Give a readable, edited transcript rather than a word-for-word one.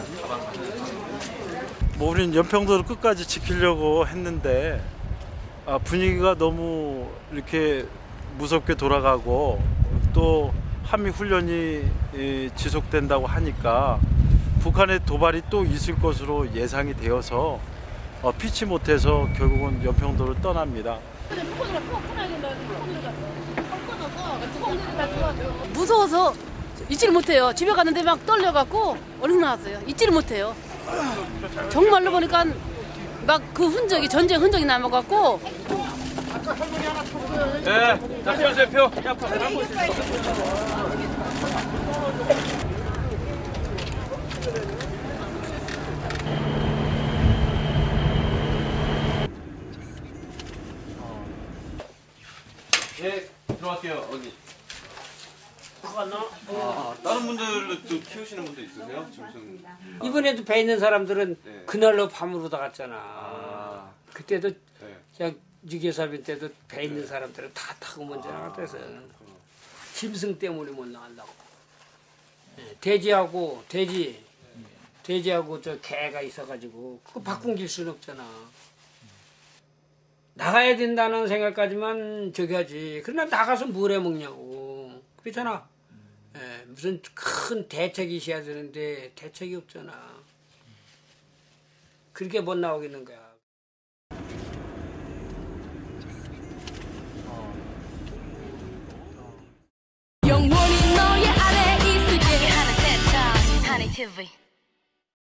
뭐 우리는 연평도를 끝까지 지키려고 했는데 분위기가 너무 이렇게 무섭게 돌아가고 또 한미 훈련이 지속된다고 하니까 북한의 도발이 또 있을 것으로 예상이 되어서 피치 못해서 결국은 연평도를 떠납니다. 무서워서 있지를 못해요. 집에 갔는데 막 떨려갖고 얼른 나왔어요. 있지를 못해요. 정말로 보니까 막 그 흔적이 전쟁 흔적이 남아갖고. 네, 자 펴주세요 표. 예, 들어갈게요. 어디? 다른 분들도 키우시는 분도 있으세요? 지금 이번에도 배 있는 사람들은 네. 그날로 밤으로 다 갔잖아. 그때도 네. 그냥 유교사변 때도 배 있는 사람들은 다 타고 먼저 나갔대서 짐승 때문에 못 나간다고. 돼지하고 저 개가 있어가지고 그거 바꾼길 수는 없잖아. 나가야 된다는 생각까지만 저기 하지. 그러나 나가서 뭘 해 먹냐고. 그렇잖아. 무슨 큰 대책이 있어야 되는데 대책이 없잖아. 그렇게 못 나오겠는 거야. 영원히 너의 아래 있을게 하는 TV